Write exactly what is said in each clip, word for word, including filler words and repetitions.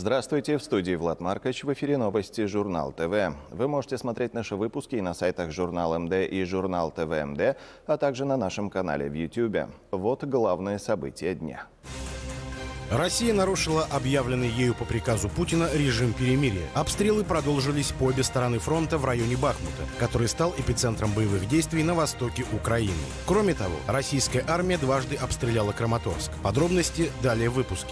Здравствуйте, в студии Влад Маркович, в эфире новости Журнал ТВ. Вы можете смотреть наши выпуски и на сайтах Журнал МД и Журнал ТВ МД, а также на нашем канале в Ютьюбе. Вот главные события дня. Россия нарушила объявленный ею по приказу Путина режим перемирия. Обстрелы продолжились по обе стороны фронта в районе Бахмута, который стал эпицентром боевых действий на востоке Украины. Кроме того, российская армия дважды обстреляла Краматорск. Подробности далее в выпуске.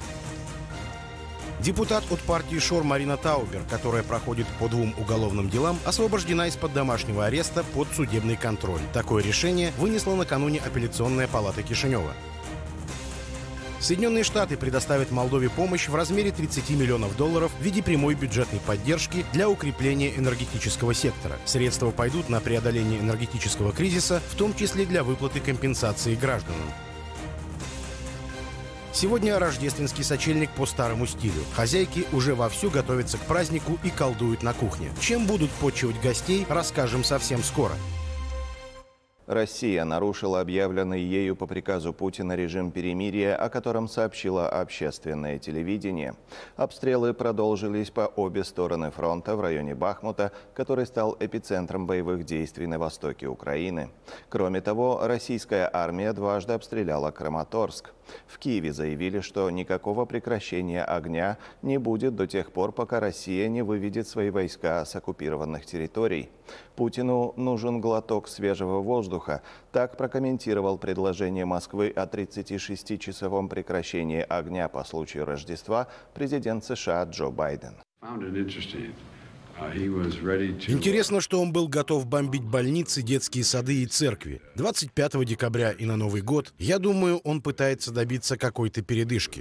Депутат от партии ШОР Марина Таубер, которая проходит по двум уголовным делам, освобождена из-под домашнего ареста под судебный контроль. Такое решение вынесла накануне апелляционная палата Кишинева. Соединенные Штаты предоставят Молдове помощь в размере тридцати миллионов долларов в виде прямой бюджетной поддержки для укрепления энергетического сектора. Средства пойдут на преодоление энергетического кризиса, в том числе для выплаты компенсации гражданам. Сегодня рождественский сочельник по старому стилю. Хозяйки уже вовсю готовятся к празднику и колдуют на кухне. Чем будут почивать гостей, расскажем совсем скоро. Россия нарушила объявленный ею по приказу Путина режим перемирия, о котором сообщило общественное телевидение. Обстрелы продолжились по обе стороны фронта в районе Бахмута, который стал эпицентром боевых действий на востоке Украины. Кроме того, российская армия дважды обстреляла Краматорск. В Киеве заявили, что никакого прекращения огня не будет до тех пор, пока Россия не выведет свои войска с оккупированных территорий. Путину нужен глоток свежего воздуха. Так прокомментировал предложение Москвы о тридцатишестичасовом прекращении огня по случаю Рождества президент США Джо Байден. Интересно, что он был готов бомбить больницы, детские сады и церкви. двадцать пятого декабря и на Новый год, я думаю, он пытается добиться какой-то передышки.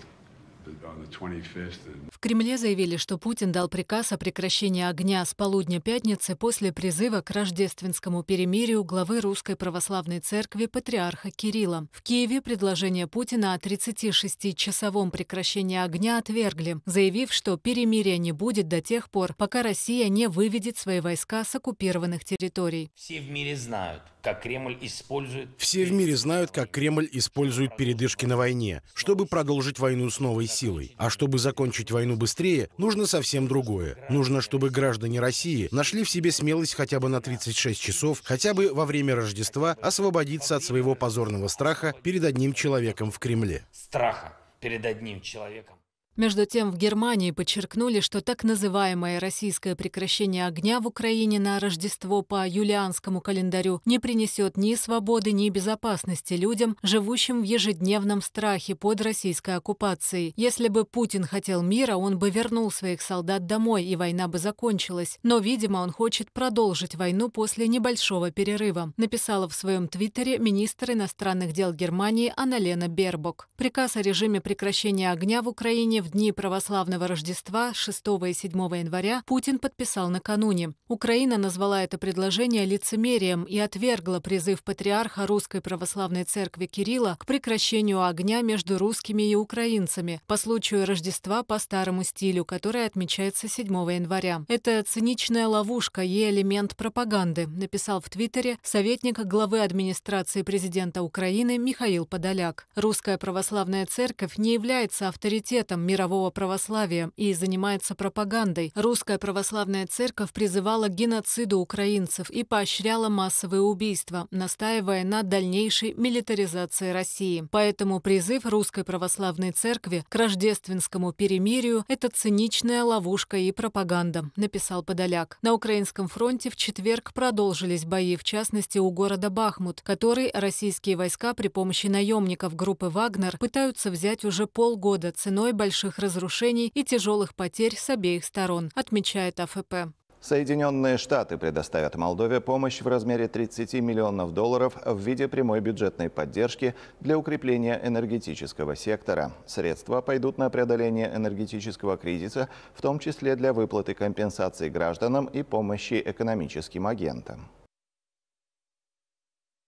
В Кремле заявили, что Путин дал приказ о прекращении огня с полудня пятницы после призыва к рождественскому перемирию главы Русской Православной Церкви патриарха Кирилла. В Киеве предложение Путина о тридцатишестичасовом прекращении огня отвергли, заявив, что перемирия не будет до тех пор, пока Россия не выведет свои войска с оккупированных территорий. Все в мире знают, как Кремль использует... Все в мире знают, как Кремль использует передышки на войне, чтобы продолжить войну с новой силой. А чтобы закончить войну быстрее, нужно совсем другое. Нужно, чтобы граждане России нашли в себе смелость хотя бы на тридцать шесть часов, хотя бы во время Рождества освободиться от своего позорного страха перед одним человеком в Кремле. Страха перед одним человеком. Между тем, в Германии подчеркнули, что так называемое российское прекращение огня в Украине на Рождество по юлианскому календарю не принесет ни свободы, ни безопасности людям, живущим в ежедневном страхе под российской оккупацией. Если бы Путин хотел мира, он бы вернул своих солдат домой, и война бы закончилась. Но, видимо, он хочет продолжить войну после небольшого перерыва, написала в своем твиттере министр иностранных дел Германии Анна-Лена Бербок. Приказ о режиме прекращения огня в Украине в дни православного Рождества шестого и седьмого января Путин подписал накануне. Украина назвала это предложение лицемерием и отвергла призыв патриарха Русской Православной Церкви Кирилла к прекращению огня между русскими и украинцами по случаю Рождества по старому стилю, который отмечается седьмого января. Это циничная ловушка и элемент пропаганды, написал в Твиттере советник главы администрации президента Украины Михаил Подоляк. Русская Православная Церковь не является авторитетом мирового православия и занимается пропагандой. Русская Православная Церковь призывала к геноциду украинцев и поощряла массовые убийства, настаивая на дальнейшей милитаризации России. Поэтому призыв Русской Православной Церкви к рождественскому перемирию – это циничная ловушка и пропаганда, написал Подоляк. На украинском фронте в четверг продолжились бои, в частности у города Бахмут, который российские войска при помощи наемников группы «Вагнер» пытаются взять уже полгода ценой больших разрушений и тяжелых потерь с обеих сторон, отмечает А Ф П. Соединенные Штаты предоставят Молдове помощь в размере тридцати миллионов долларов в виде прямой бюджетной поддержки для укрепления энергетического сектора. Средства пойдут на преодоление энергетического кризиса, в том числе для выплаты компенсаций гражданам и помощи экономическим агентам.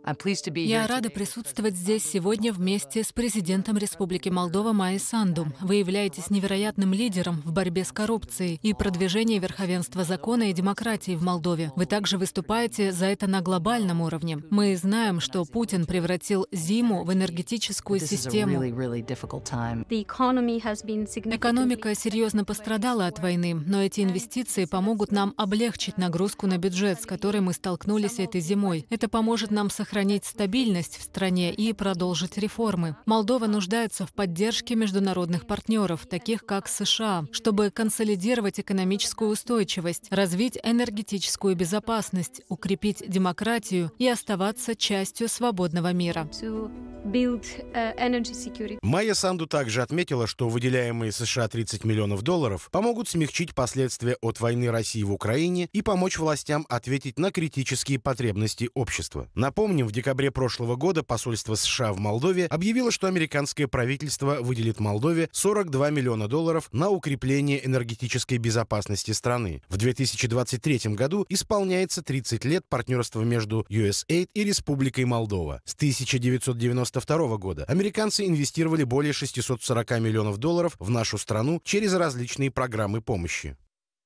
Я рада присутствовать здесь сегодня вместе с президентом Республики Молдова Майей Санду. Вы являетесь невероятным лидером в борьбе с коррупцией и продвижении верховенства закона и демократии в Молдове. Вы также выступаете за это на глобальном уровне. Мы знаем, что Путин превратил зиму в энергетическую систему. Экономика серьезно пострадала от войны, но эти инвестиции помогут нам облегчить нагрузку на бюджет, с которой мы столкнулись этой зимой. Это поможет нам сохранить сохранить стабильность в стране и продолжить реформы. Молдова нуждается в поддержке международных партнеров, таких как США, чтобы консолидировать экономическую устойчивость, развить энергетическую безопасность, укрепить демократию и оставаться частью свободного мира. Майя Санду также отметила, что выделяемые США тридцать миллионов долларов помогут смягчить последствия от войны России в Украине и помочь властям ответить на критические потребности общества. Напомним, в декабре прошлого года посольство США в Молдове объявило, что американское правительство выделит Молдове сорок два миллиона долларов на укрепление энергетической безопасности страны. В две тысячи двадцать третьем году исполняется тридцать лет партнерства между ю эс эй ди и Республикой Молдова. С тысяча девятьсот девяносто второго года американцы инвестировали более шестисот сорока миллионов долларов в нашу страну через различные программы помощи.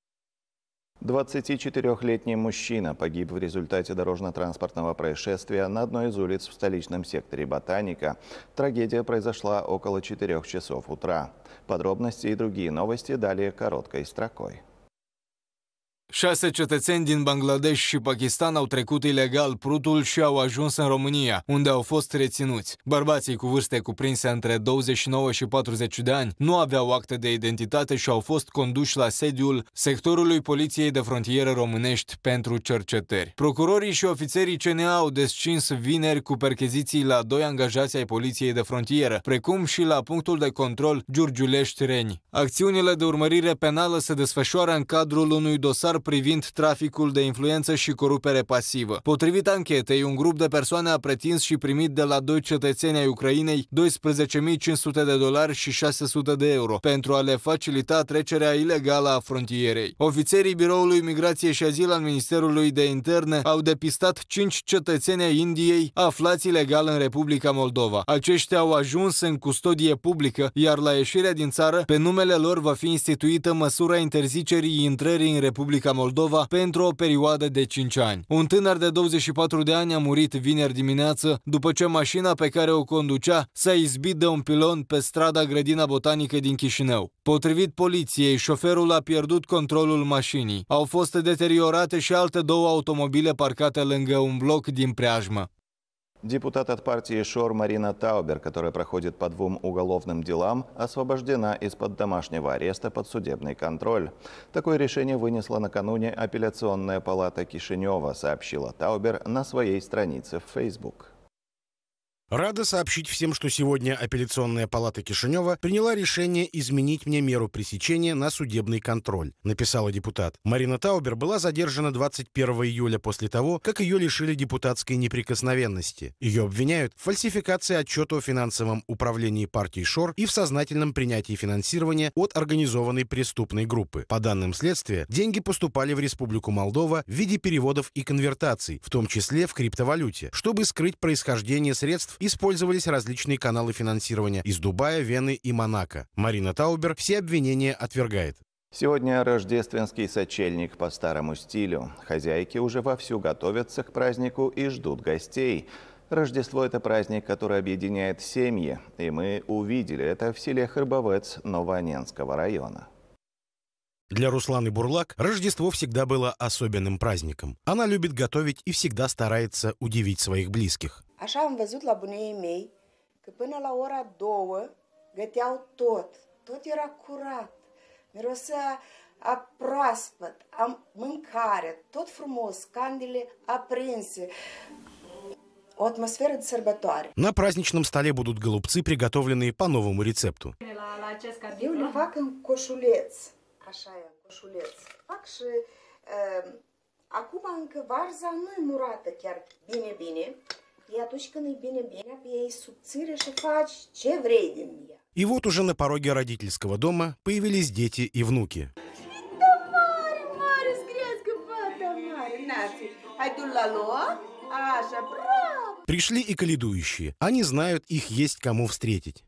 двадцатичетырёхлетний мужчина погиб в результате дорожно-транспортного происшествия на одной из улиц в столичном секторе Ботаника. Трагедия произошла около четырёх часов утра. Подробности и другие новости далее короткой строкой. Șase cetățeni din Bangladesh și Pakistan au trecut ilegal prutul și au ajuns în România, unde au fost reținuți. Bărbații cu vârste cuprinse între douăzeci și nouă și patruzeci de ani nu aveau acte de identitate și au fost conduși la sediul sectorului Poliției de Frontieră Românești pentru cercetări. Procurorii și ofițerii C N A au descins vineri cu percheziții la doi angajați ai Poliției de Frontieră, precum și la punctul de control Giurgiulești-Reni. Acțiunile de urmărire penală se desfășoară în cadrul unui dosar privind traficul de influență și corupere pasivă. Potrivit anchetei, un grup de persoane a pretins și primit de la doi cetățeni ai Ucrainei doisprezece mii cinci sute de dolari și șase sute de euro pentru a le facilita trecerea ilegală a frontierei. Ofițerii Biroului Migrație și Azil al Ministerului de Interne au depistat cinci cetățeni ai Indiei aflați ilegal în Republica Moldova. Aceștia au ajuns în custodie publică, iar la ieșirea din țară, pe numele lor va fi instituită măsura interzicerii intrării în Republica Moldova pentru o perioadă de cinci ani. Un tânăr de douăzeci și patru de ani a murit vineri dimineață după ce mașina pe care o conducea s-a izbit de un pilon pe strada Grădina Botanică din Chișinău. Potrivit poliției, șoferul a pierdut controlul mașinii. Au fost deteriorate și alte două automobile parcate lângă un bloc din preajmă. Депутат от партии ШОР Марина Таубер, которая проходит по двум уголовным делам, освобождена из-под домашнего ареста под судебный контроль. Такое решение вынесла накануне апелляционная палата Кишинева, сообщила Таубер на своей странице в Facebook. Рада сообщить всем, что сегодня апелляционная палата Кишинева приняла решение изменить мне меру пресечения на судебный контроль, написала депутат. Марина Таубер была задержана двадцать первого июля после того, как ее лишили депутатской неприкосновенности. Ее обвиняют в фальсификации отчета о финансовом управлении партии ШОР и в сознательном принятии финансирования от организованной преступной группы. По данным следствия, деньги поступали в Республику Молдова в виде переводов и конвертаций, в том числе в криптовалюте. Чтобы скрыть происхождение средств, использовались различные каналы финансирования из Дубая, Вены и Монако. Марина Таубер все обвинения отвергает. Сегодня рождественский сочельник по старому стилю. Хозяйки уже вовсю готовятся к празднику и ждут гостей. Рождество – это праздник, который объединяет семьи, и мы увидели это в селе Хрбовец Новоанненского района. Для Русланы Бурлак Рождество всегда было особенным праздником. Она любит готовить и всегда старается удивить своих близких. Așa am văzut la bunicii mei că până la ora două găteau tot. Tot era curat. Mirosea a proaspăt, a mâncare, tot frumos, candele aprinse. O atmosferă de sărbătoare. На праздничном столе будут голубцы, приготовленные по новому рецепту. Eu le fac în coșuleț. Așa e, coșuleț. Fac și uh, acum încă varza nu e murată chiar bine-bine. И atunci când e bine-bine, ei subțire și faci ce vrei din ea. И вот уже на пороге родительского дома появились дети и внуки. Da mare, mare, să crească fata mare. Nați, hai du la loc. Așa, bravo! Пришли и каледующие. Они знают, их есть кому встретить.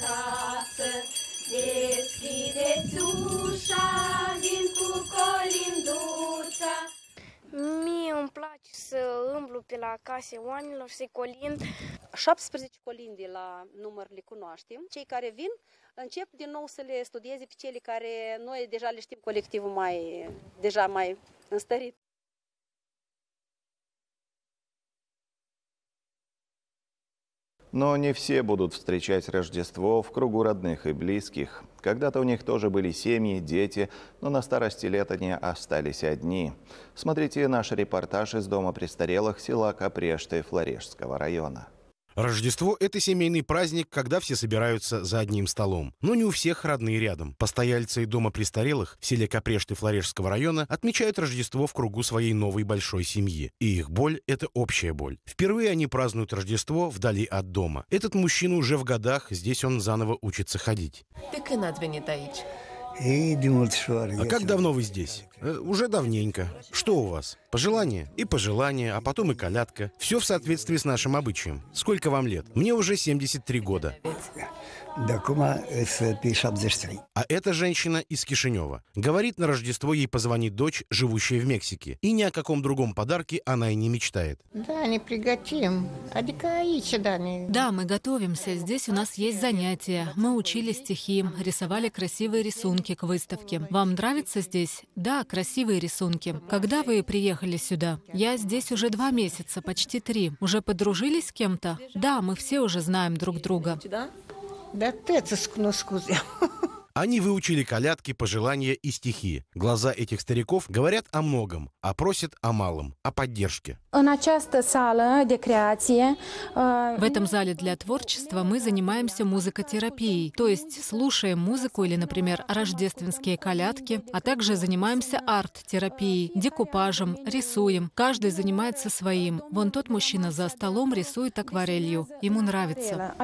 Mie îmi place să îmblu pe la case oamenilor, să-i colind. șaptesprezece colinde la număr le cunoaștem. Cei care vin încep din nou să le studieze pe cele care noi deja le știm colectivul mai, deja mai înstărit. Но не все будут встречать Рождество в кругу родных и близких. Когда-то у них тоже были семьи, дети, но на старости лет они остались одни. Смотрите наш репортаж из дома престарелых села Капрешты Флорешского района. Рождество – это семейный праздник, когда все собираются за одним столом. Но не у всех родные рядом. Постояльцы дома престарелых в селе Капрешты Флорешского района отмечают Рождество в кругу своей новой большой семьи. И их боль – это общая боль. Впервые они празднуют Рождество вдали от дома. Этот мужчина уже в годах, здесь он заново учится ходить. А как давно вы здесь? Э, уже давненько. Что у вас? Пожелания? И пожелания, а потом и колядка. Все в соответствии с нашим обычаем. Сколько вам лет? Мне уже семьдесят три года. А эта женщина из Кишинева. Говорит, на Рождество ей позвонит дочь, живущая в Мексике. И ни о каком другом подарке она и не мечтает. Да, не приготовим. Да, мы готовимся. Здесь у нас есть занятия. Мы учили стихи, рисовали красивые рисунки к выставке. Вам нравится здесь? Да, красивые рисунки. Когда вы приехали сюда? Я здесь уже два месяца, почти три. Уже подружились с кем-то? Да, мы все уже знаем друг друга. Да ты скузи. Они выучили колядки, пожелания и стихи. Глаза этих стариков говорят о многом, а просят о малом, о поддержке. В этом зале для творчества мы занимаемся музыкотерапией, то есть слушаем музыку или, например, рождественские колядки, а также занимаемся арт-терапией, декупажем, рисуем. Каждый занимается своим. Вон тот мужчина за столом рисует акварелью. Ему нравится.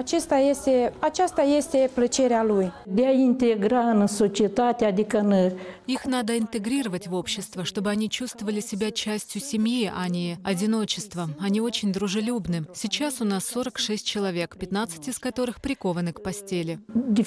Их надо интегрировать в общество, чтобы они чувствовали себя частью семьи, а не одиночеством. Они очень дружелюбны. Сейчас у нас сорок шесть человек, пятнадцать из которых прикованы к постели.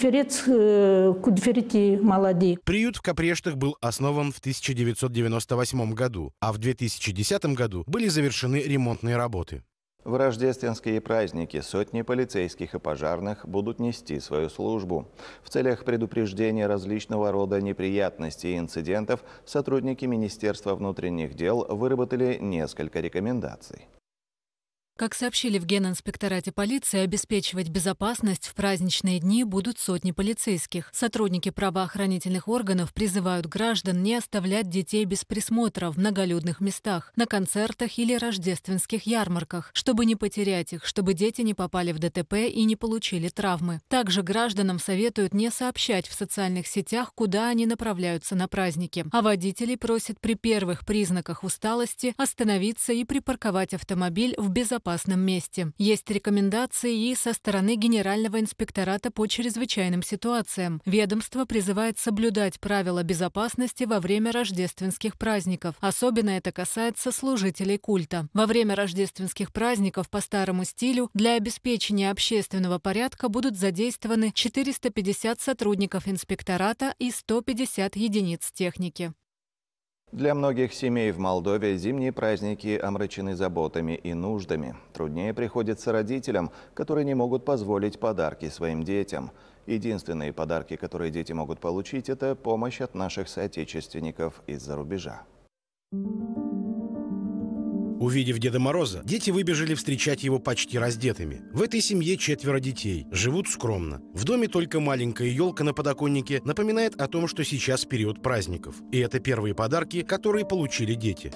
Приют в Капрештах был основан в тысяча девятьсот девяносто восьмом году, а в две тысячи десятом году были завершены ремонтные работы. В рождественские праздники сотни полицейских и пожарных будут нести свою службу. В целях предупреждения различного рода неприятностей и инцидентов сотрудники Министерства внутренних дел выработали несколько рекомендаций. Как сообщили в Генинспекторате полиции, обеспечивать безопасность в праздничные дни будут сотни полицейских. Сотрудники правоохранительных органов призывают граждан не оставлять детей без присмотра в многолюдных местах, на концертах или рождественских ярмарках, чтобы не потерять их, чтобы дети не попали в ДТП и не получили травмы. Также гражданам советуют не сообщать в социальных сетях, куда они направляются на праздники. А водителей просят при первых признаках усталости остановиться и припарковать автомобиль в безопасном месте. Есть рекомендации и со стороны Генерального инспектората по чрезвычайным ситуациям. Ведомство призывает соблюдать правила безопасности во время рождественских праздников. Особенно это касается служителей культа. Во время рождественских праздников по старому стилю для обеспечения общественного порядка будут задействованы четыреста пятьдесят сотрудников инспектората и сто пятьдесят единиц техники. Для многих семей в Молдове зимние праздники омрачены заботами и нуждами. Труднее приходится родителям, которые не могут позволить подарки своим детям. Единственные подарки, которые дети могут получить, это помощь от наших соотечественников из-за рубежа. Увидев Деда Мороза, дети выбежали встречать его почти раздетыми. В этой семье четверо детей, живут скромно. В доме только маленькая елка на подоконнике напоминает о том, что сейчас период праздников. И это первые подарки, которые получили дети.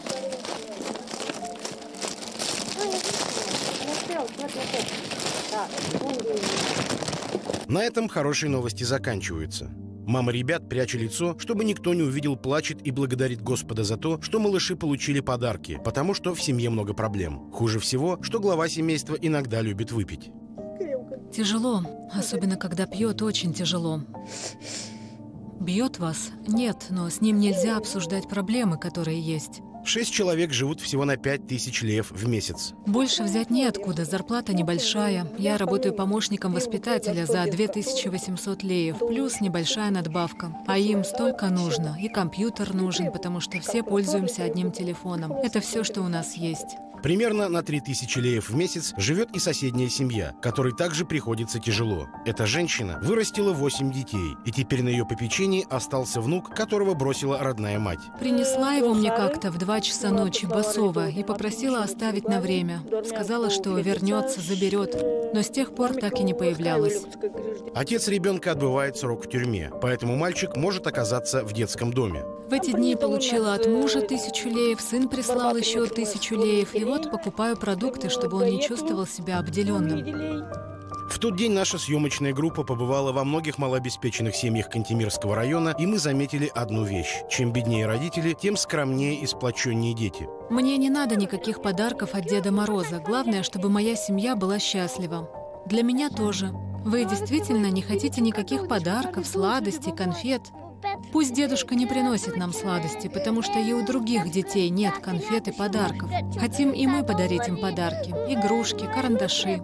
На этом хорошие новости заканчиваются. Мама ребят, пряча лицо, чтобы никто не увидел, плачет и благодарит Господа за то, что малыши получили подарки, потому что в семье много проблем. Хуже всего, что глава семейства иногда любит выпить. Тяжело, особенно когда пьет, очень тяжело. Бьет вас? Нет, но с ним нельзя обсуждать проблемы, которые есть. Шесть человек живут всего на пять тысяч леев в месяц. Больше взять неоткуда, зарплата небольшая. Я работаю помощником воспитателя за две тысячи восемьсот леев, плюс небольшая надбавка. А им столько нужно. И компьютер нужен, потому что все пользуемся одним телефоном. Это все, что у нас есть. Примерно на три тысячи леев в месяц живет и соседняя семья, которой также приходится тяжело. Эта женщина вырастила восемь детей, и теперь на ее попечении остался внук, которого бросила родная мать. Принесла его мне как-то в два часа ночи босого и попросила оставить на время. Сказала, что вернется, заберет, но с тех пор так и не появлялась. Отец ребенка отбывает срок в тюрьме, поэтому мальчик может оказаться в детском доме. В эти дни получила от мужа тысячу леев, сын прислал еще тысячу леев, и вот покупаю продукты, чтобы он не чувствовал себя обделенным. В тот день наша съемочная группа побывала во многих малообеспеченных семьях Кантемирского района, и мы заметили одну вещь. Чем беднее родители, тем скромнее и сплоченнее дети. Мне не надо никаких подарков от Деда Мороза. Главное, чтобы моя семья была счастлива. Для меня тоже. Вы действительно не хотите никаких подарков, сладостей, конфет? Пусть дедушка не приносит нам сладости, потому что и у других детей нет конфет и подарков. Хотим и мы подарить им подарки. Игрушки, карандаши.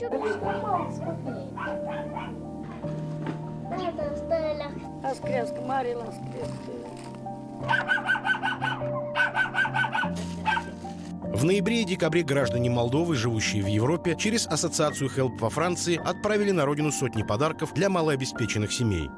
В ноябре и декабре граждане Молдовы, живущие в Европе, через ассоциацию Help во Франции отправили на родину сотни подарков для малообеспеченных семей.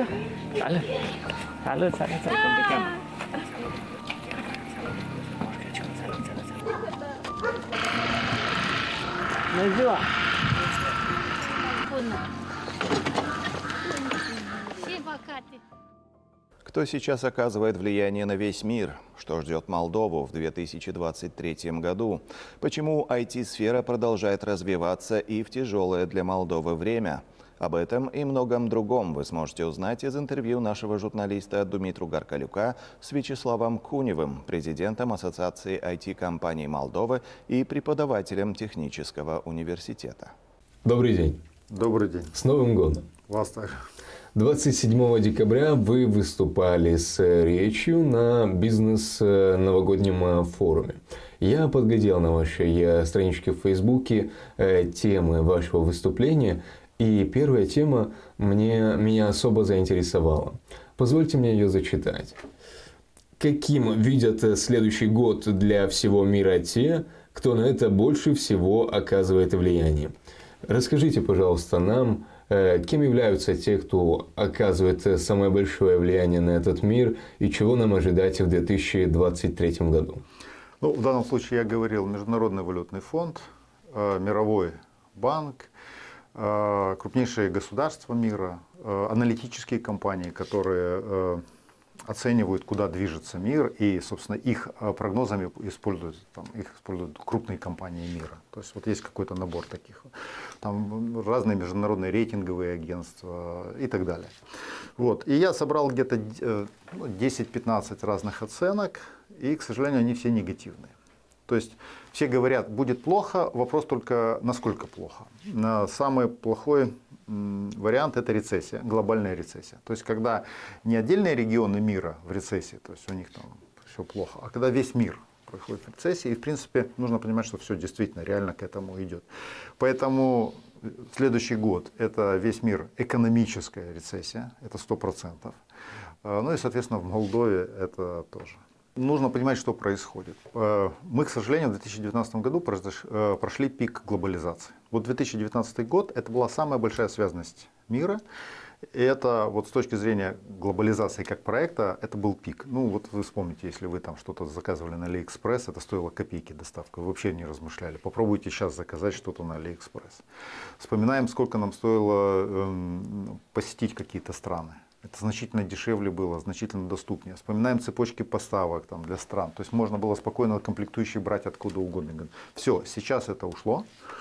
Кто сейчас оказывает влияние на весь мир? Что ждет Молдову в две тысячи двадцать третьем году? Почему ай ти-сфера продолжает развиваться и в тяжелое для Молдовы время? Об этом и многом другом вы сможете узнать из интервью нашего журналиста Думитру Гаркалюка с Вячеславом Куневым, президентом Ассоциации ай ти-компаний Молдовы и преподавателем технического университета. Добрый день. Добрый день. С Новым годом. Вас также. двадцать седьмого декабря вы выступали с речью на бизнес-новогоднем форуме. Я подглядел на вашей страничке в Фейсбуке темы вашего выступления, и первая тема мне, меня особо заинтересовала. Позвольте мне ее зачитать. Каким видят следующий год для всего мира те, кто на это больше всего оказывает влияние? Расскажите, пожалуйста, нам, кем являются те, кто оказывает самое большое влияние на этот мир, и чего нам ожидать в две тысячи двадцать третьем году? Ну, в данном случае я говорил Международный валютный фонд, Мировой банк, крупнейшие государства мира, аналитические компании, которые оценивают, куда движется мир, и, собственно, их прогнозами используют, там, их используют крупные компании мира. То есть вот есть какой-то набор таких. Там разные международные рейтинговые агентства и так далее. Вот. И я собрал где-то десять-пятнадцать разных оценок, и, к сожалению, они все негативные. То есть все говорят, будет плохо, вопрос только, насколько плохо. Самый плохой вариант – это рецессия, глобальная рецессия. То есть когда не отдельные регионы мира в рецессии, то есть у них там все плохо, а когда весь мир проходит в рецессии, и в принципе нужно понимать, что все действительно реально к этому идет. Поэтому следующий год – это весь мир экономическая рецессия, это сто процентов. Ну и, соответственно, в Молдове это тоже. Нужно понимать, что происходит. Мы, к сожалению, в две тысячи девятнадцатом году прошли пик глобализации. Вот две тысячи девятнадцатый год – это была самая большая связанность мира. И это вот с точки зрения глобализации как проекта, это был пик. Ну вот вы вспомните, если вы там что-то заказывали на AliExpress, это стоило копейки доставка, вы вообще не размышляли. Попробуйте сейчас заказать что-то на AliExpress. Вспоминаем, сколько нам стоило эм, посетить какие-то страны. Это значительно дешевле было, значительно доступнее. Вспоминаем цепочки поставок там, для стран. То есть можно было спокойно комплектующие брать откуда угодно. Все, сейчас это ушло.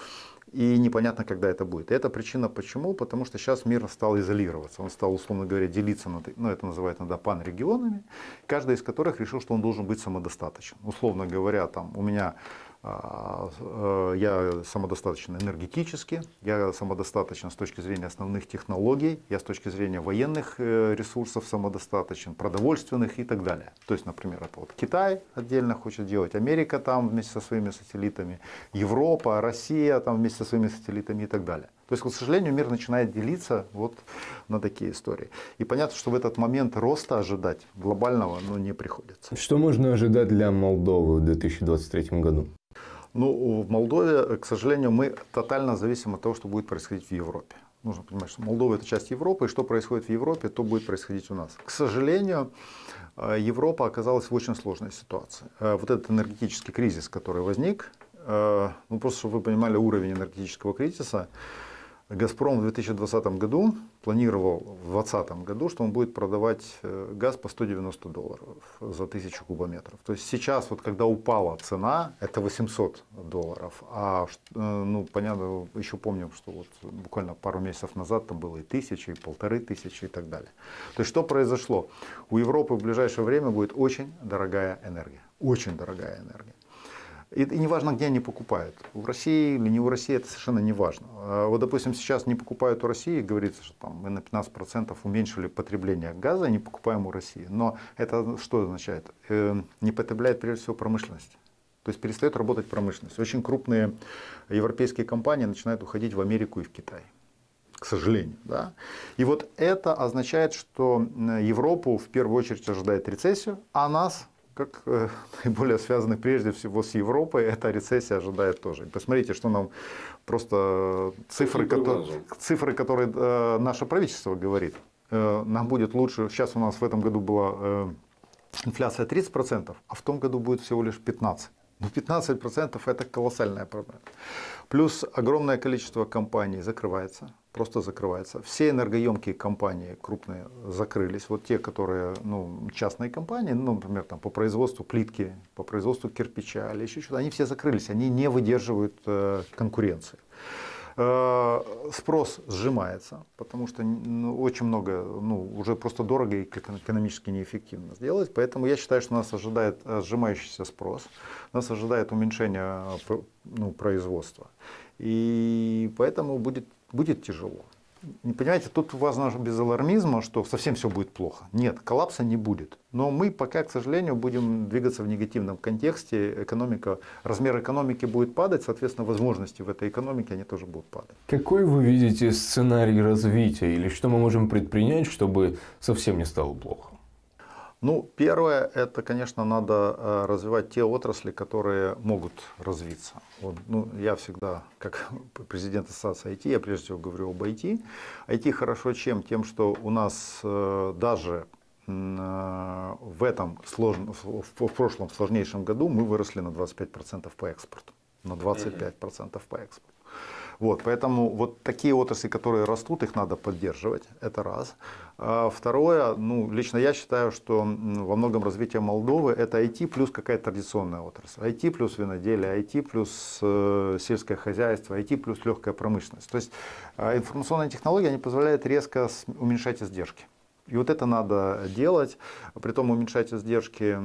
И непонятно, когда это будет. И это причина почему? Потому что сейчас мир стал изолироваться. Он стал, условно говоря, делиться, на, ну это называют иногда панрегионами, каждый из которых решил, что он должен быть самодостаточен. Условно говоря, там, у меня Я самодостаточен энергетически, я самодостаточен с точки зрения основных технологий, я с точки зрения военных ресурсов самодостаточен, продовольственных и так далее. То есть, например, это вот Китай отдельно хочет делать, Америка там вместе со своими сателлитами, Европа, Россия там вместе со своими сателлитами и так далее. То есть, к сожалению, мир начинает делиться вот на такие истории. И понятно, что в этот момент роста ожидать глобального, ну, не приходится. Что можно ожидать для Молдовы в две тысячи двадцать третьем году? Ну, в Молдове, к сожалению, мы тотально зависим от того, что будет происходить в Европе. Нужно понимать, что Молдова – это часть Европы, и что происходит в Европе, то будет происходить у нас. К сожалению, Европа оказалась в очень сложной ситуации. Вот этот энергетический кризис, который возник, ну, просто чтобы вы понимали уровень энергетического кризиса, «Газпром» в две тысячи двадцатом году планировал в две тысячи двадцатом году, что он будет продавать газ по сто девяносто долларов за тысячу кубометров. То есть сейчас, вот, когда упала цена, это восемьсот долларов. А ну, понятно, еще помним, что вот буквально пару месяцев назад там было и тысяча, и полторы тысячи и так далее. То есть что произошло? У Европы в ближайшее время будет очень дорогая энергия. Очень дорогая энергия. И, и не важно, где они покупают. В России или не в России, это совершенно не важно. Вот, допустим, сейчас не покупают у России, говорится, что там, мы на пятнадцать процентов уменьшили потребление газа, не покупаем у России. Но это что означает? Э, не потребляет прежде всего промышленность. То есть перестает работать промышленность. Очень крупные европейские компании начинают уходить в Америку и в Китай. К сожалению. Да? И вот это означает, что Европу в первую очередь ожидает рецессию, а нас, как э, наиболее связанных прежде всего с Европой, эта рецессия ожидает тоже. И посмотрите, что нам просто цифры, которые, цифры, которые э, наше правительство говорит. Э, нам будет лучше, сейчас у нас в этом году была э, инфляция тридцать процентов, а в том году будет всего лишь пятнадцать процентов. Ну, пятнадцать процентов это колоссальная проблема. Плюс огромное количество компаний закрывается, просто закрывается. Все энергоемкие компании крупные закрылись. Вот те, которые, ну, частные компании, ну, например, там, по производству плитки, по производству кирпича или еще что-то, они все закрылись, они не выдерживают э, конкуренции. Э, спрос сжимается, потому что, ну, очень много, ну, уже просто дорого и экономически неэффективно сделать. Поэтому я считаю, что нас ожидает сжимающийся спрос, нас ожидает уменьшение, ну, производства. И поэтому будет, будет тяжело. Не понимаете, тут важно без алармизма, что совсем все будет плохо. Нет, коллапса не будет. Но мы пока, к сожалению, будем двигаться в негативном контексте. Экономика, размер экономики будет падать, соответственно, возможности в этой экономике, они тоже будут падать. Какой вы видите сценарий развития? Или что мы можем предпринять, чтобы совсем не стало плохо? Ну, первое, это, конечно, надо развивать те отрасли, которые могут развиться. Вот, ну, я всегда, как президент ассоциации ай ти, я прежде всего говорю об ай ти. ай ти хорошо чем? Тем, что у нас даже в этом сложном, в прошлом сложнейшем году мы выросли на двадцать пять процентов по экспорту. На двадцать пять процентов по экспорту. Вот, поэтому вот такие отрасли, которые растут, их надо поддерживать, это раз. А второе, ну, лично я считаю, что во многом развитие Молдовы это ай ти плюс какая-то традиционная отрасль. ай ти плюс виноделие, ай ти плюс э, сельское хозяйство, ай ти плюс легкая промышленность. То есть э, информационные технологии, они позволяют резко уменьшать издержки. И вот это надо делать, притом уменьшать издержки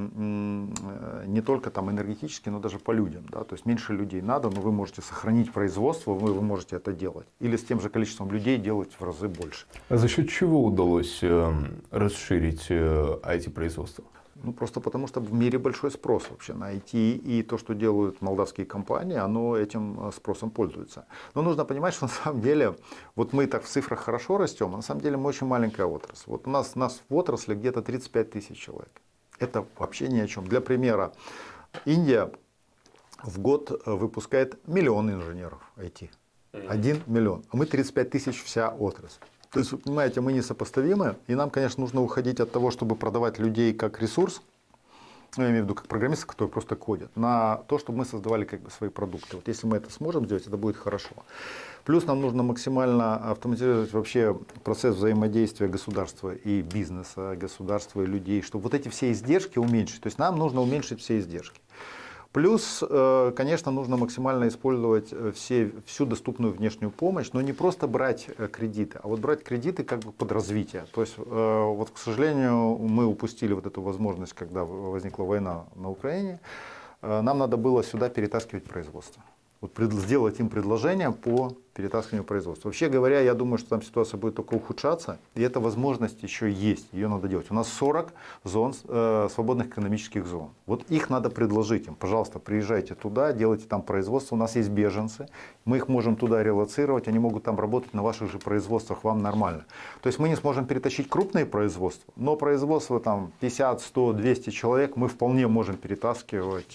не только там энергетически, но даже по людям. Да? То есть меньше людей надо, но вы можете сохранить производство, вы, вы можете это делать. Или с тем же количеством людей делать в разы больше. А за счет чего удалось э, расширить э, ай ти-производство? Ну, просто потому, что в мире большой спрос вообще на ай ти, и то, что делают молдавские компании, оно этим спросом пользуется. Но нужно понимать, что на самом деле, вот мы так в цифрах хорошо растем, а на самом деле мы очень маленькая отрасль. Вот у нас, у нас в отрасли где-то тридцать пять тысяч человек. Это вообще ни о чем. Для примера, Индия в год выпускает миллион инженеров ай ти. Один миллион. А мы тридцать пять тысяч вся отрасль. То есть, вы понимаете, мы несопоставимы, и нам, конечно, нужно уходить от того, чтобы продавать людей как ресурс, ну, я имею в виду как программистов, которые просто кодят, на то, чтобы мы создавали как бы свои продукты. Вот если мы это сможем сделать, это будет хорошо. Плюс нам нужно максимально автоматизировать вообще процесс взаимодействия государства и бизнеса, государства и людей, чтобы вот эти все издержки уменьшить. То есть нам нужно уменьшить все издержки. Плюс, конечно, нужно максимально использовать все, всю доступную внешнюю помощь, но не просто брать кредиты, а вот брать кредиты как бы под развитие. То есть, вот, к сожалению, мы упустили вот эту возможность, когда возникла война на Украине. нам надо было сюда перетаскивать производство. Вот сделать им предложение по перетаскиванию производства. Вообще говоря, я думаю, что там ситуация будет только ухудшаться, и эта возможность еще есть, ее надо делать. У нас сорок зон, э, свободных экономических зон. Вот их надо предложить им. Пожалуйста, приезжайте туда, делайте там производство. У нас есть беженцы, мы их можем туда релоцировать, они могут там работать на ваших же производствах, вам нормально. То есть мы не сможем перетащить крупные производства, но производство там пятьдесят, сто, двести человек мы вполне можем перетаскивать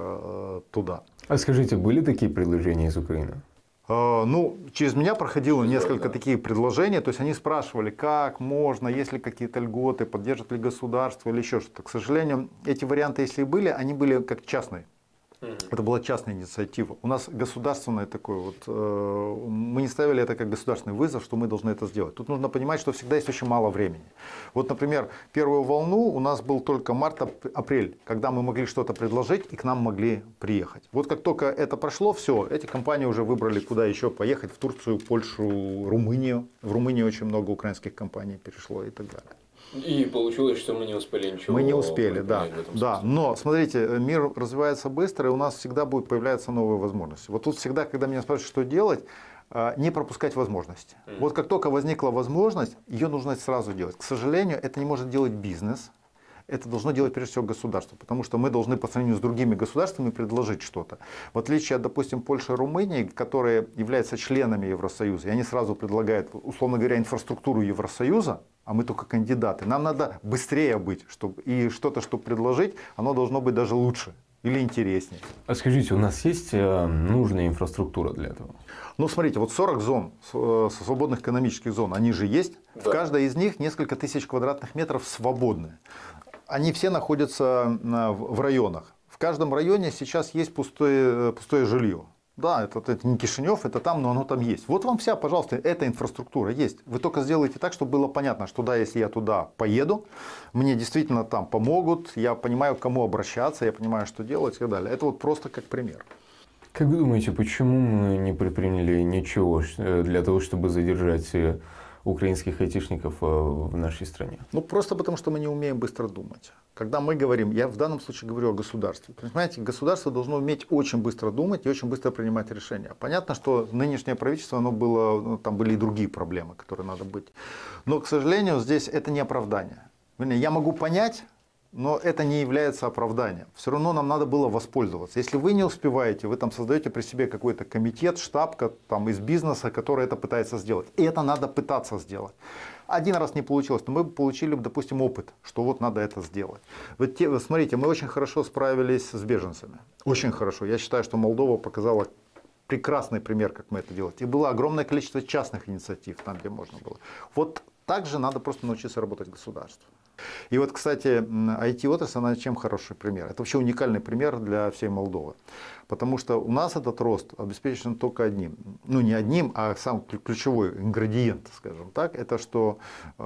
э, туда. А скажите, были такие предложения из Украины? Uh, ну, через меня проходило несколько да. таких предложений. То есть они спрашивали, как можно, есть ли какие-то льготы, поддержит ли государство или еще что-то. К сожалению, эти варианты, если и были, они были как частные. Mm-hmm. Это была частная инициатива. У нас государственное такое вот, э, мы не ставили это как государственный вызов, что мы должны это сделать. Тут нужно понимать, что всегда есть очень мало времени. Вот, например, первую волну у нас был только март-апрель, когда мы могли что-то предложить и к нам могли приехать. Вот как только это прошло, все, эти компании уже выбрали, куда еще поехать, в Турцию, Польшу, Румынию. В Румынии очень много украинских компаний перешло и так далее. И получилось, что мы не успели ничего. Мы не успели, да. да. Но смотрите, мир развивается быстро, и у нас всегда будут появляться новые возможности. Вот тут всегда, когда меня спрашивают, что делать, не пропускать возможности. Mm. Вот как только возникла возможность, ее нужно сразу делать. К сожалению, это не может делать бизнес. Это должно делать прежде всего государство, потому что мы должны по сравнению с другими государствами предложить что-то. В отличие от, допустим, Польши и Румынии, которые являются членами Евросоюза, и они сразу предлагают, условно говоря, инфраструктуру Евросоюза, а мы только кандидаты. Нам надо быстрее быть, чтобы, и что-то, чтобы предложить, оно должно быть даже лучше или интереснее. А скажите, у нас есть нужная инфраструктура для этого? Ну, смотрите, вот сорок зон, свободных экономических зон, они же есть. Да. В каждой из них несколько тысяч квадратных метров свободные. Они все находятся в районах. В каждом районе сейчас есть пустое, пустое жилье. Да, это, это не Кишинев, это там, но оно там есть. Вот вам вся, пожалуйста, эта инфраструктура есть. Вы только сделайте так, чтобы было понятно, что да, если я туда поеду, мне действительно там помогут, я понимаю, к кому обращаться, я понимаю, что делать и так далее. Это вот просто как пример. Как вы думаете, почему мы не предприняли ничего для того, чтобы задержать украинских айтишников в нашей стране? Ну, просто потому, что мы не умеем быстро думать. Когда мы говорим, я в данном случае говорю о государстве. Понимаете, государство должно уметь очень быстро думать и очень быстро принимать решения. Понятно, что нынешнее правительство, оно было, ну, там были и другие проблемы, которые надо быть. Но, к сожалению, здесь это не оправдание. Я могу понять, но это не является оправданием. Все равно нам надо было воспользоваться. Если вы не успеваете, вы там создаете при себе какой-то комитет, штаб там, из бизнеса, который это пытается сделать. И это надо пытаться сделать. Один раз не получилось, но мы получили, допустим, опыт, что вот надо это сделать. Вот те, смотрите, мы очень хорошо справились с беженцами. Очень хорошо. Я считаю, что Молдова показала прекрасный пример, как мы это делали. И было огромное количество частных инициатив там, где можно было. Вот так же надо просто научиться работать государству. И вот, кстати, ай ти-отрасль, она чем хороший пример? Это вообще уникальный пример для всей Молдовы. Потому что у нас этот рост обеспечен только одним. Ну, не одним, а сам ключевой ингредиент, скажем так, это что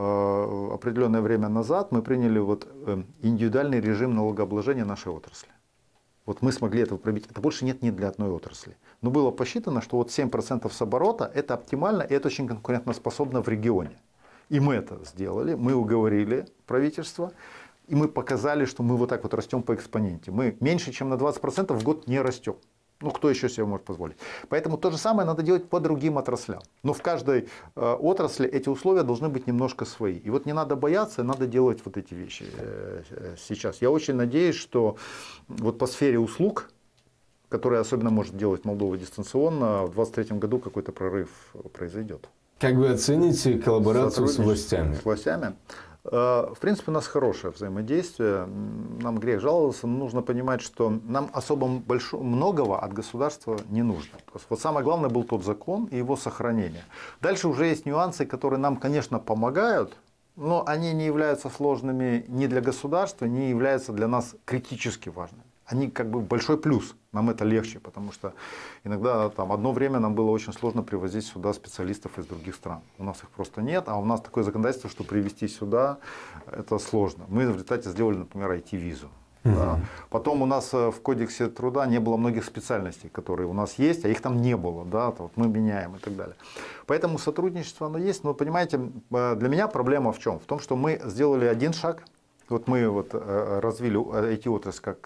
э, определенное время назад мы приняли вот, э, индивидуальный режим налогообложения нашей отрасли. Вот мы смогли этого пробить. Это больше нет ни для одной отрасли. Но было посчитано, что вот семь процентов с оборота это оптимально и это очень конкурентоспособно в регионе. И мы это сделали, мы уговорили правительство, и мы показали, что мы вот так вот растем по экспоненте. Мы меньше, чем на двадцать процентов в год не растем. Ну, кто еще себе может позволить? Поэтому то же самое надо делать по другим отраслям. Но в каждой э, отрасли эти условия должны быть немножко свои. И вот не надо бояться, надо делать вот эти вещи э, э, сейчас. Я очень надеюсь, что вот по сфере услуг, которая особенно может делать Молдова дистанционно, в двадцать третьем году какой-то прорыв произойдет. Как вы оцените коллаборацию с властями? С властями. В принципе, у нас хорошее взаимодействие. Нам грех жаловаться, но нужно понимать, что нам особо большого, многого от государства не нужно. То есть, вот самое главное был тот закон и его сохранение. Дальше уже есть нюансы, которые нам, конечно, помогают, но они не являются сложными ни для государства, не являются для нас критически важными. Они как бы большой плюс, нам это легче, потому что иногда там, одно время нам было очень сложно привозить сюда специалистов из других стран. У нас их просто нет, а у нас такое законодательство, что привезти сюда это сложно. Мы в результате сделали, например, ай ти-визу. Mm-hmm. Да. Потом у нас в Кодексе труда не было многих специальностей, которые у нас есть, а их там не было. Да? Вот мы меняем и так далее. Поэтому сотрудничество оно есть, но понимаете, для меня проблема в чем? В том, что мы сделали один шаг, Вот мы вот развили ай ти-отрасль, как,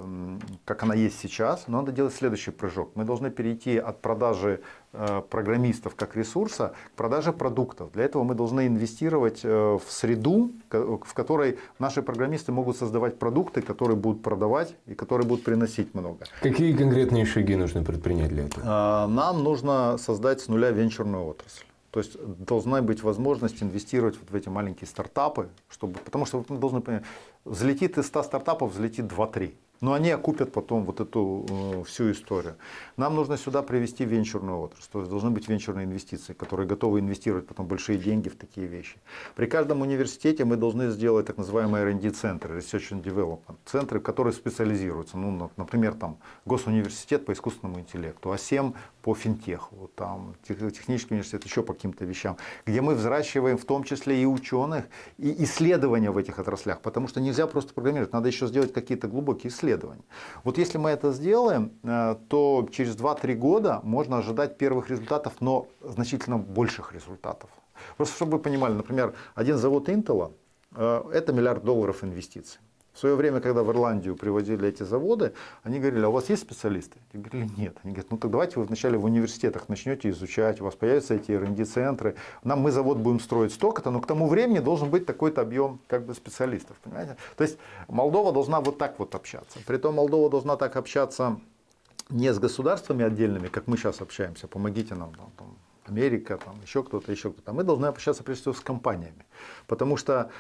как она есть сейчас, но надо делать следующий прыжок. Мы должны перейти от продажи программистов как ресурса к продаже продуктов. Для этого мы должны инвестировать в среду, в которой наши программисты могут создавать продукты, которые будут продавать и которые будут приносить много. Какие конкретные шаги нужно предпринять для этого? Нам нужно создать с нуля венчурную отрасль. То есть должна быть возможность инвестировать вот в эти маленькие стартапы, чтобы, потому что мы должны понять, взлетит из ста стартапов, взлетит два-три. Но они окупят потом вот эту э, всю историю. Нам нужно сюда привести венчурную отрасль. То есть должны быть венчурные инвестиции, которые готовы инвестировать потом большие деньги в такие вещи. При каждом университете мы должны сделать так называемые эр энд ди-центры, Research and Development, центры, которые специализируются. Ну, например, там, Госуниверситет по искусственному интеллекту, АСЕМ по финтеху, там, технический университет еще по каким-то вещам, где мы взращиваем в том числе и ученых, и исследования в этих отраслях. Потому что нельзя просто программировать, надо еще сделать какие-то глубокие исследования. Вот если мы это сделаем, то через два-три года можно ожидать первых результатов, но значительно больших результатов. Просто чтобы вы понимали, например, один завод Intel – это миллиард долларов инвестиций. В свое время, когда в Ирландию привозили эти заводы, они говорили: а у вас есть специалисты? Я говорили: нет. Они говорят: ну так давайте вы вначале в университетах начнете изучать, у вас появятся эти эр энд ди-центры, нам мы завод будем строить столько-то, но к тому времени должен быть такой-то объем как бы специалистов. Понимаете? То есть Молдова должна вот так вот общаться. Притом Молдова должна так общаться не с государствами отдельными, как мы сейчас общаемся, помогите нам, там, там, Америка, там, еще кто-то, еще кто-то. Мы должны общаться прежде всего с компаниями. Потому что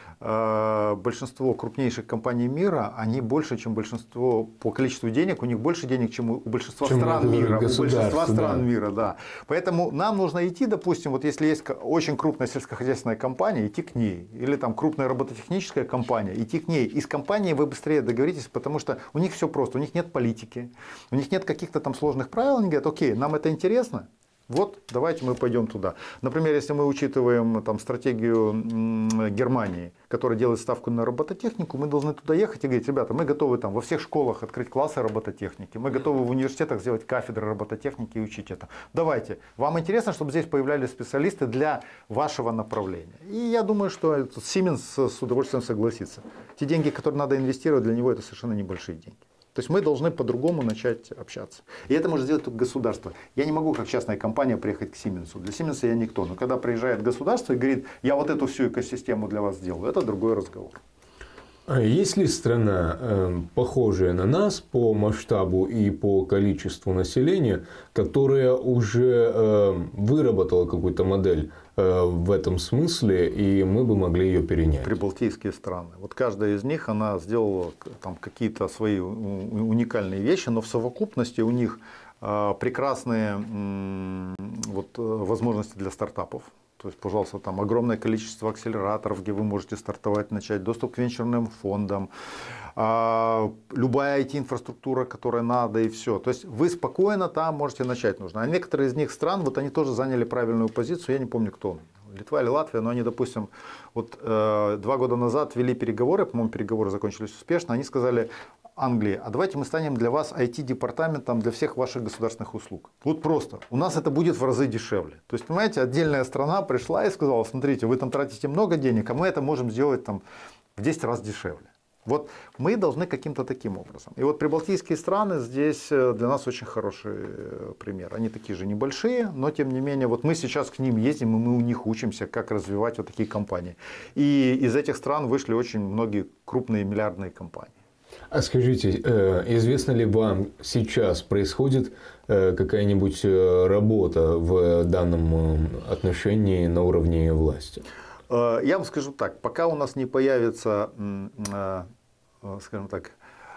э, большинство крупнейших компаний мира, они больше, чем большинство по количеству денег, у них больше денег, чем у большинства чем стран мира. У большинства стран да. мира, да. Поэтому нам нужно идти, допустим, вот если есть очень крупная сельскохозяйственная компания, идти к ней. Или там крупная робототехническая компания, идти к ней. И с компанией вы быстрее договоритесь, потому что у них все просто. У них нет политики, у них нет каких-то там сложных правил. Они говорят: окей, нам это интересно. Вот, давайте мы пойдем туда. Например, если мы учитываем там, стратегию Германии, которая делает ставку на робототехнику, мы должны туда ехать и говорить: ребята, мы готовы там, во всех школах открыть классы робототехники, мы готовы в университетах сделать кафедры робототехники и учить это. Давайте, вам интересно, чтобы здесь появлялись специалисты для вашего направления. И я думаю, что Siemens с удовольствием согласится. Те деньги, которые надо инвестировать, для него это совершенно небольшие деньги. То есть мы должны по-другому начать общаться. И это может сделать только государство. Я не могу, как частная компания, приехать к Сименсу. Для Сименса я никто. Но когда приезжает государство и говорит: я вот эту всю экосистему для вас сделаю, это другой разговор. А есть ли страна, э, похожая на нас по масштабу и по количеству населения, которая уже э, выработала какую-то модель э, в этом смысле, и мы бы могли ее перенять? Прибалтийские страны. Вот каждая из них, она сделала там какие-то свои уникальные вещи, но в совокупности у них э, прекрасные э, вот, возможности для стартапов. То есть, пожалуйста, там огромное количество акселераторов, где вы можете стартовать, начать, доступ к венчурным фондам, любая ай ти-инфраструктура, которая надо, и все. То есть вы спокойно там можете начать нужно. А некоторые из них стран, вот они тоже заняли правильную позицию, я не помню кто, Литва или Латвия, но они, допустим, вот э, два года назад вели переговоры, по-моему, переговоры закончились успешно, они сказали Англии: а давайте мы станем для вас ай ти-департаментом для всех ваших государственных услуг. Вот просто. У нас это будет в разы дешевле. То есть, понимаете, отдельная страна пришла и сказала: смотрите, вы там тратите много денег, а мы это можем сделать там в десять раз дешевле. Вот мы должны каким-то таким образом. И вот прибалтийские страны здесь для нас очень хороший пример. Они такие же небольшие, но тем не менее, вот мы сейчас к ним ездим, и мы у них учимся, как развивать вот такие компании. И из этих стран вышли очень многие крупные миллиардные компании. А скажите, известно ли вам, сейчас происходит какая-нибудь работа в данном отношении на уровне власти? Я вам скажу так, пока у нас не появится, скажем так,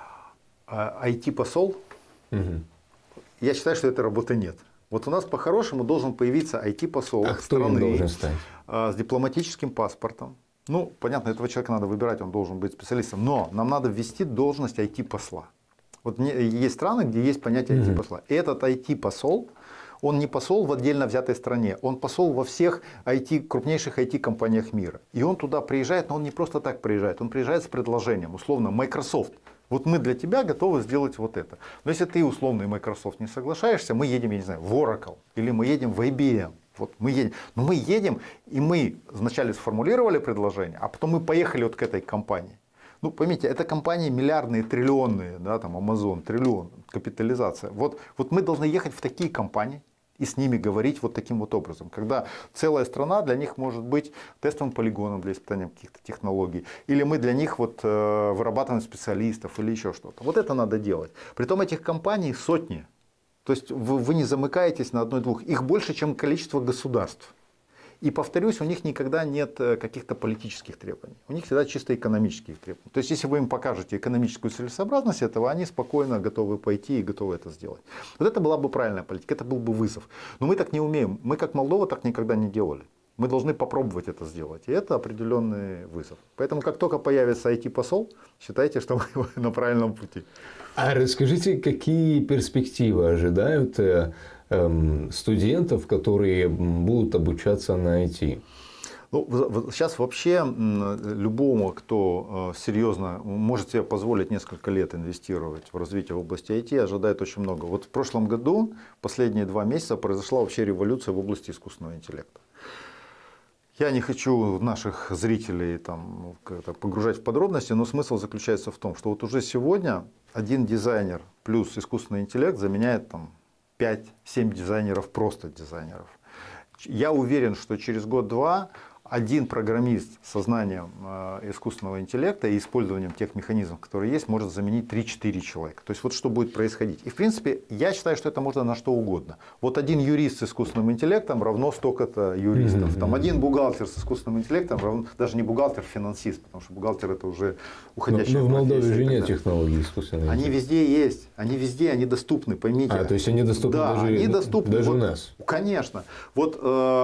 ай ти-посол, угу. я считаю, что этой работы нет. Вот у нас по-хорошему должен появиться ай ти-посол а страны должен стать? С дипломатическим паспортом. Ну, понятно, этого человека надо выбирать, он должен быть специалистом, но нам надо ввести должность ай ти-посла. Вот есть страны, где есть понятие ай ти-посла. И этот ай ти-посол, он не посол в отдельно взятой стране, он посол во всех ай ти, крупнейших ай ти-компаниях мира. И он туда приезжает, но он не просто так приезжает, он приезжает с предложением, условно, Microsoft. Вот мы для тебя готовы сделать вот это. Но если ты, условный Microsoft, не соглашаешься, мы едем, я не знаю, в Oracle, или мы едем в ай би эм. Вот мы едем. Но мы едем, и мы вначале сформулировали предложение, а потом мы поехали вот к этой компании. Ну, поймите, это компании миллиардные, триллионные, да, там Amazon, триллион, капитализация. Вот, вот мы должны ехать в такие компании и с ними говорить вот таким вот образом. Когда целая страна для них может быть тестовым полигоном для испытания каких-то технологий. Или мы для них вот, э, вырабатываем специалистов или еще что-то. Вот это надо делать. Притом этих компаний сотни. То есть вы, вы не замыкаетесь на одной-двух. Их больше, чем количество государств. И повторюсь, у них никогда нет каких-то политических требований. У них всегда чисто экономические требования. То есть, если вы им покажете экономическую целесообразность этого, они спокойно готовы пойти и готовы это сделать. Вот это была бы правильная политика, это был бы вызов. Но мы так не умеем. Мы, как Молдова, так никогда не делали. Мы должны попробовать это сделать. И это определенный вызов. Поэтому, как только появится ай ти-посол, считайте, что мы на правильном пути. А расскажите, какие перспективы ожидают студентов, которые будут обучаться на ай ти? Ну, сейчас вообще любому, кто серьезно может себе позволить несколько лет инвестировать в развитие в области ай ти, ожидает очень много. Вот в прошлом году, последние два месяца, произошла вообще революция в области искусственного интеллекта. Я не хочу наших зрителей там, погружать в подробности, но смысл заключается в том, что вот уже сегодня один дизайнер плюс искусственный интеллект заменяет там пять-семь дизайнеров, просто дизайнеров. Я уверен, что через год-два один программист со знанием э, искусственного интеллекта и использованием тех механизмов, которые есть, может заменить три-четыре человека. То есть вот что будет происходить. И в принципе, я считаю, что это можно на что угодно. Вот один юрист с искусственным интеллектом равно столько-то юристов. Там один бухгалтер с искусственным интеллектом равно, даже не бухгалтер, финансист, потому что бухгалтер это уже уходящая профессия. Но в Молдове же нет технологий искусственного интеллекта. Они везде есть, они везде, они доступны, поймите. А, то есть они доступны да, даже, они доступны, даже вот, у нас? Конечно. Вот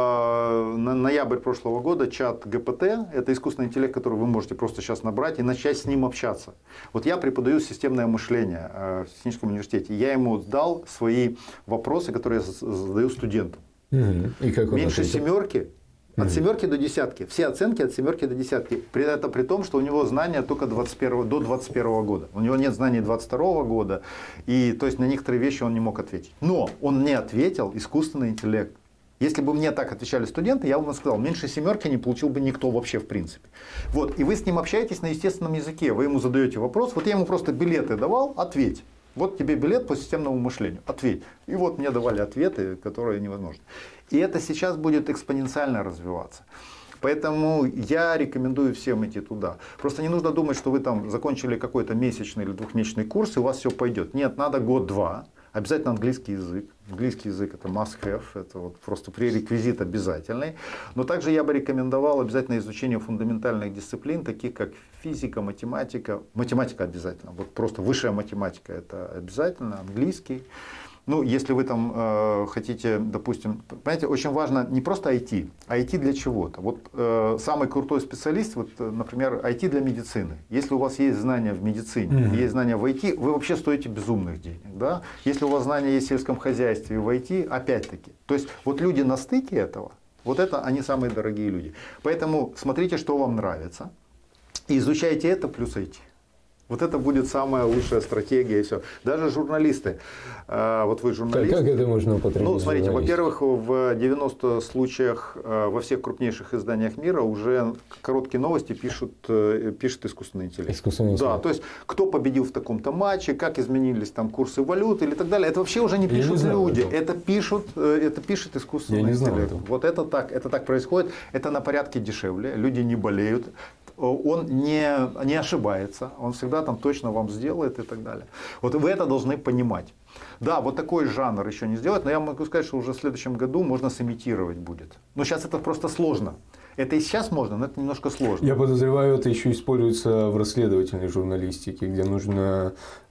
э, на ноябрь прошлого года чат джи пи ти, это искусственный интеллект, который вы можете просто сейчас набрать и начать с ним общаться. Вот я преподаю системное мышление э, в техническом университете. Я ему дал свои вопросы, которые я задаю студентам. Угу. И как он Меньше ответил? семерки. От Угу. семерки до десятки. Все оценки от семерки до десятки. При этом при том, что у него знания только двадцать первого, до двадцать первого года. У него нет знаний двадцать второго года. И то есть на некоторые вещи он не мог ответить. Но он не ответил искусственный интеллект. Если бы мне так отвечали студенты, я бы вам сказал, меньше семерки не получил бы никто вообще в принципе. Вот. И вы с ним общаетесь на естественном языке. Вы ему задаете вопрос. Вот я ему просто билеты давал, ответь. Вот тебе билет по системному мышлению. Ответь. И вот мне давали ответы, которые невозможны. И это сейчас будет экспоненциально развиваться. Поэтому я рекомендую всем идти туда. Просто не нужно думать, что вы там закончили какой-то месячный или двухмесячный курс, и у вас все пойдет. Нет, надо год-два. Обязательно английский язык. Английский язык это must have, это вот просто пререквизит обязательный. Но также я бы рекомендовал обязательно изучение фундаментальных дисциплин, таких как физика, математика. Математика обязательно. Вот просто высшая математика это обязательно, английский. Ну, если вы там э, хотите, допустим, понимаете, очень важно не просто ай ти, а ай ти для чего-то. Вот э, самый крутой специалист, вот, например, ай ти для медицины. Если у вас есть знания в медицине, mm-hmm. есть знания в ай ти, вы вообще стоите безумных денег. Да? Если у вас знания есть в сельском хозяйстве и в ай ти, опять-таки. То есть вот люди на стыке этого, вот это они самые дорогие люди. Поэтому смотрите, что вам нравится, и изучайте это плюс ай ти. Вот это будет самая лучшая стратегия и все. Даже журналисты. Вот вы журналисты. Как, как это можно употребить? Ну, смотрите, во-первых, в девяноста случаях во всех крупнейших изданиях мира уже короткие новости пишут, пишет искусственный интеллект. Искусственный интеллект. Да, то есть, кто победил в таком-то матче, как изменились там курсы валют или так далее. Это вообще уже не пишут не люди. Этого. Это пишут, это пишет искусственный Я интеллект. Не вот это так, это так происходит. Это на порядке дешевле. Люди не болеют. Он не, не ошибается, он всегда там точно вам сделает и так далее. Вот вы это должны понимать. Да, вот такой жанр еще не сделать, но я могу сказать, что уже в следующем году можно сымитировать будет. Но сейчас это просто сложно. Это и сейчас можно, но это немножко сложно. Я подозреваю, это еще используется в расследовательной журналистике, где нужно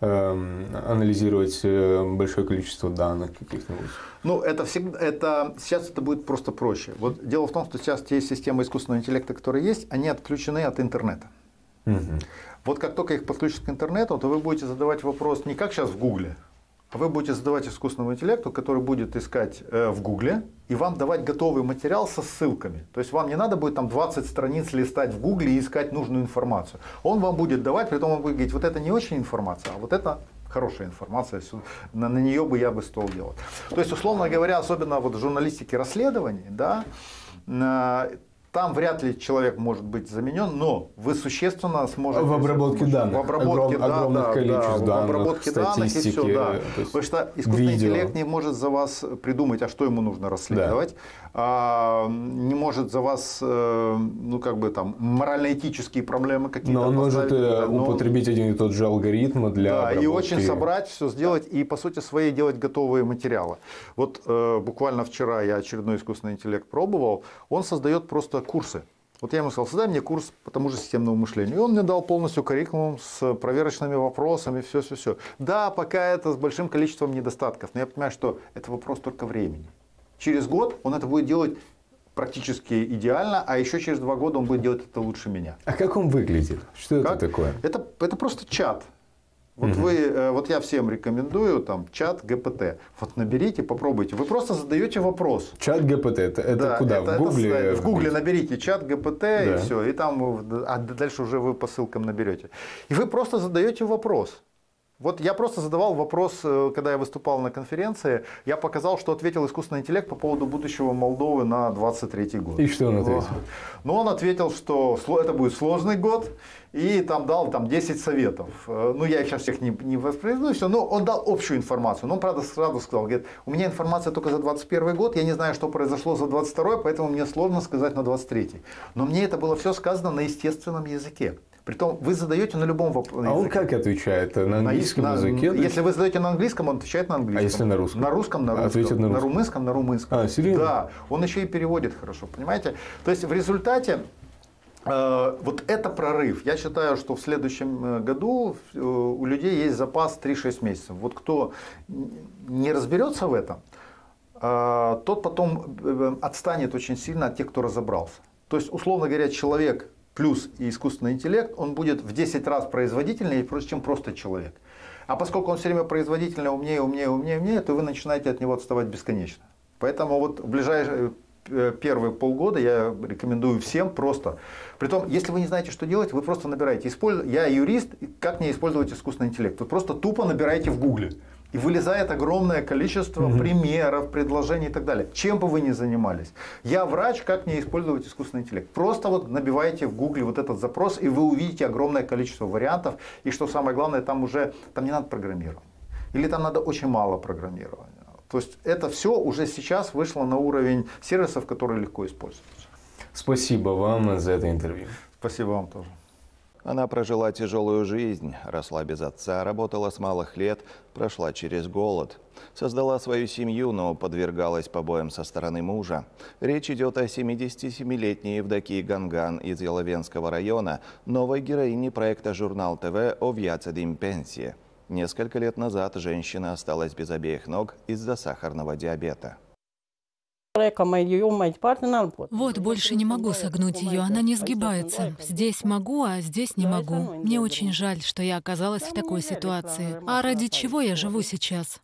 э, анализировать большое количество данных каких-нибудь. Ну, это всегда, это, сейчас это будет просто проще. Вот дело в том, что сейчас те системы искусственного интеллекта, которые есть, они отключены от интернета. Угу. Вот как только их подключат к интернету, то вы будете задавать вопрос не как сейчас в Гугле, а вы будете задавать искусственному интеллекту, который будет искать э, в Гугле и вам давать готовый материал со ссылками. То есть вам не надо будет там двадцать страниц листать в Гугле и искать нужную информацию. Он вам будет давать, при этом он будет говорить, вот это не очень информация, а вот это хорошая информация, на, на нее бы я бы стол делать. То есть, условно говоря, особенно вот в журналистике расследований, да, э, там вряд ли человек может быть заменен, но вы существенно сможете... В обработке данных. В обработке Огром, огромных да, количеств да, данных, в обработке данных и все, да. Потому что искусственный видео. интеллект не может за вас придумать, а что ему нужно расследовать, да. а, не может за вас, ну как бы там, морально-этические проблемы какие-то. Но он может да, но... употребить один и тот же алгоритм для да, обработки. И очень собрать, все сделать и по сути своей делать готовые материалы. Вот э, буквально вчера я очередной искусственный интеллект пробовал, он создает просто курсы. Вот я ему сказал, создай мне курс по тому же системному мышлению. И он мне дал полностью curriculum с проверочными вопросами, все-все-все. Да, пока это с большим количеством недостатков, но я понимаю, что это вопрос только времени. Через год он это будет делать практически идеально, а еще через два года он будет делать это лучше меня. А как он выглядит? Что как? это такое? Это, это просто чат. Вот, угу. вы, вот я всем рекомендую там, чат джи пи ти. Вот наберите, попробуйте. Вы просто задаете вопрос. Чат джи пи ти, это, это да, куда? Это, в Гугле? Это, в Гугле наберите чат джи пи ти да. и все. И там, а дальше уже вы по ссылкам наберете. И вы просто задаете вопрос. Вот я просто задавал вопрос, когда я выступал на конференции, я показал, что ответил искусственный интеллект по поводу будущего Молдовы на двадцать третий год. И что он ответил? Ну, он ответил, что это будет сложный год, и там дал там, десять советов. Ну, я их сейчас всех не, не воспроизведу, все, но он дал общую информацию. Но он, правда, сразу сказал, говорит, у меня информация только за двадцать первый год, я не знаю, что произошло за двадцать второй, поэтому мне сложно сказать на двадцать третий. Но мне это было все сказано на естественном языке. Притом вы задаете на любом вопросе. А он как отвечает? На английском на, языке? Если вы задаете на английском, он отвечает на английском. А если на русском? На русском, на русском. Ответит на русском. На румынском, на румынском. А, серьезно? Да. Он еще и переводит хорошо, понимаете? То есть в результате э, вот это прорыв. Я считаю, что в следующем году э, у людей есть запас три-шесть месяцев. Вот кто не разберется в этом, э, тот потом отстанет очень сильно от тех, кто разобрался. То есть, условно говоря, человек плюс и искусственный интеллект, он будет в десять раз производительнее, чем просто человек. А поскольку он все время производительнее, умнее, умнее, умнее, умнее, то вы начинаете от него отставать бесконечно. Поэтому вот в ближайшие первые полгода я рекомендую всем просто. Притом, если вы не знаете, что делать, вы просто набираете. Я юрист, как мне использовать искусственный интеллект? Вы просто тупо набираете в Гугле. И вылезает огромное количество mm-hmm. примеров, предложений и так далее. Чем бы вы ни занимались. Я врач, как мне использовать искусственный интеллект? Просто вот набиваете в Гугле вот этот запрос, и вы увидите огромное количество вариантов. И что самое главное, там уже там не надо программирования. Или там надо очень мало программирования. То есть это все уже сейчас вышло на уровень сервисов, которые легко используются. Спасибо вам за это интервью. Спасибо вам тоже. Она прожила тяжелую жизнь, росла без отца, работала с малых лет, прошла через голод. Создала свою семью, но подвергалась побоям со стороны мужа. Речь идет о семидесятисемилетней Евдокии Ганган из Яловенского района, новой героине проекта «Журнал ТВ» о Viața din pensie. Несколько лет назад женщина осталась без обеих ног из-за сахарного диабета. Вот, больше не могу согнуть ее, она не сгибается. Здесь могу, а здесь не могу. Мне очень жаль, что я оказалась в такой ситуации. А ради чего я живу сейчас?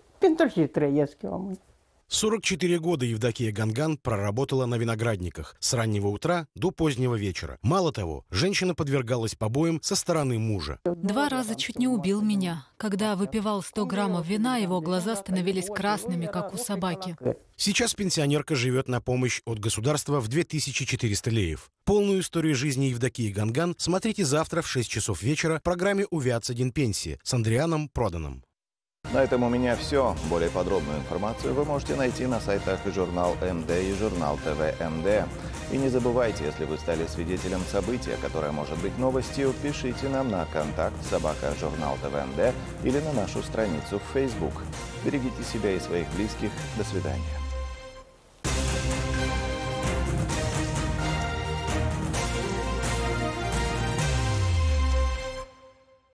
сорок четыре года Евдокия Ганган проработала на виноградниках с раннего утра до позднего вечера. Мало того, женщина подвергалась побоям со стороны мужа. Два раза чуть не убил меня. Когда выпивал сто граммов вина, его глаза становились красными, как у собаки. Сейчас пенсионерка живет на помощь от государства в две тысячи четыреста леев. Полную историю жизни Евдокии Ганган смотрите завтра в шесть часов вечера в программе «У Viața din pensie» с Андрианом Проданом. На этом у меня все. Более подробную информацию вы можете найти на сайтах журнал МД и журнал ТВ МД. И не забывайте, если вы стали свидетелем события, которое может быть новостью, пишите нам на контакт собака журнал ТВ МД или на нашу страницу в Facebook. Берегите себя и своих близких. До свидания.